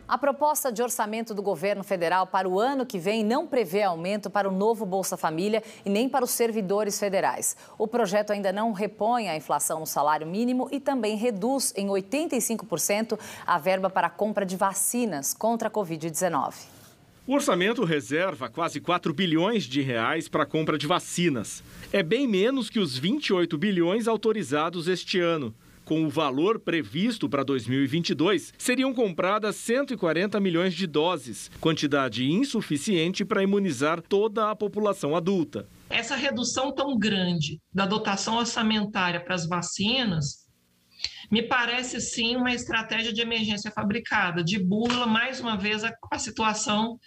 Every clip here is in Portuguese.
A proposta de orçamento do governo federal para o ano que vem não prevê aumento para o novo Bolsa Família e nem para os servidores federais. O projeto ainda não repõe a inflação no salário mínimo e também reduz em 85% a verba para a compra de vacinas contra a Covid-19. O orçamento reserva quase 4 bilhões de reais para a compra de vacinas. É bem menos que os 28 bilhões autorizados este ano. Com o valor previsto para 2022, seriam compradas 140 milhões de doses, quantidade insuficiente para imunizar toda a população adulta. Essa redução tão grande da dotação orçamentária para as vacinas me parece, sim, uma estratégia de emergência fabricada, de burla, mais uma vez, a situação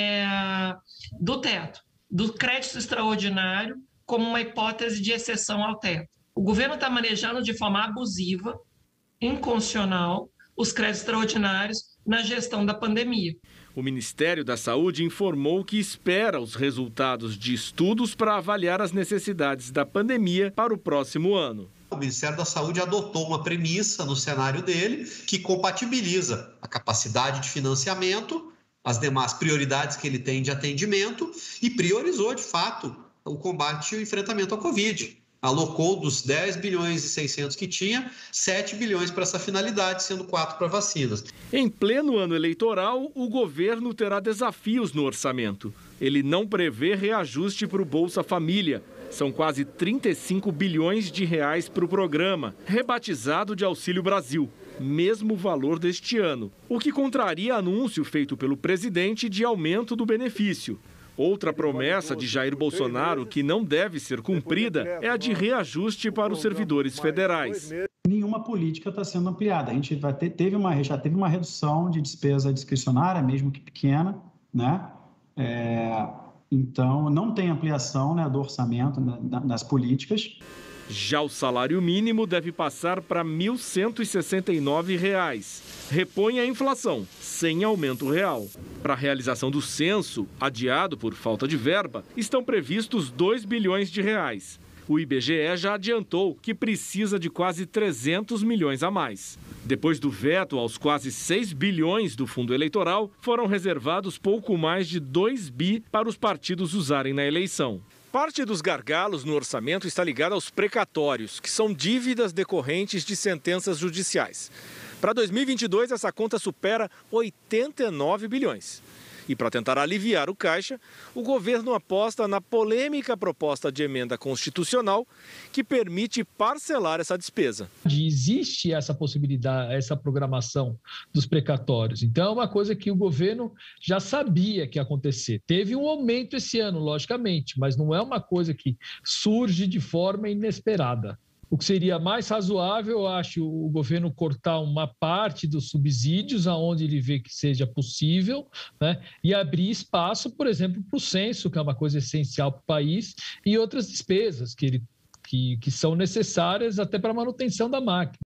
do teto, do crédito extraordinário como uma hipótese de exceção ao teto. O governo está manejando de forma abusiva, inconstitucional, os créditos extraordinários na gestão da pandemia. O Ministério da Saúde informou que espera os resultados de estudos para avaliar as necessidades da pandemia para o próximo ano. O Ministério da Saúde adotou uma premissa no cenário dele que compatibiliza a capacidade de financiamento, as demais prioridades que ele tem de atendimento e priorizou, de fato, o combate e o enfrentamento à Covid. Alocou dos 10 bilhões e 600 que tinha, 7 bilhões para essa finalidade, sendo 4 para vacinas. Em pleno ano eleitoral, o governo terá desafios no orçamento. Ele não prevê reajuste para o Bolsa Família. São quase 35 bilhões de reais para o programa, rebatizado de Auxílio Brasil, mesmo valor deste ano, o que contraria anúncio feito pelo presidente de aumento do benefício. Outra promessa de Jair Bolsonaro que não deve ser cumprida é a de reajuste para os servidores federais. Nenhuma política está sendo ampliada. A gente já teve uma redução de despesa discricionária, mesmo que pequena, né? Então, não tem ampliação, né, do orçamento das políticas. Já o salário mínimo deve passar para R$ 1.169. Repõe a inflação, sem aumento real. Para a realização do censo, adiado por falta de verba, estão previstos 2 bilhões de reais. O IBGE já adiantou que precisa de quase 300 milhões a mais. Depois do veto aos quase 6 bilhões do fundo eleitoral, foram reservados pouco mais de 2 bi para os partidos usarem na eleição. Parte dos gargalos no orçamento está ligada aos precatórios, que são dívidas decorrentes de sentenças judiciais. Para 2022, essa conta supera 89 bilhões. E para tentar aliviar o caixa, o governo aposta na polêmica proposta de emenda constitucional que permite parcelar essa despesa. Existe essa possibilidade, essa programação dos precatórios. Então, é uma coisa que o governo já sabia que ia acontecer. Teve um aumento esse ano, logicamente, mas não é uma coisa que surge de forma inesperada. O que seria mais razoável, eu acho, o governo cortar uma parte dos subsídios aonde ele vê que seja possível, né? E abrir espaço, por exemplo, para o censo, que é uma coisa essencial para o país, e outras despesas que são necessárias até para a manutenção da máquina.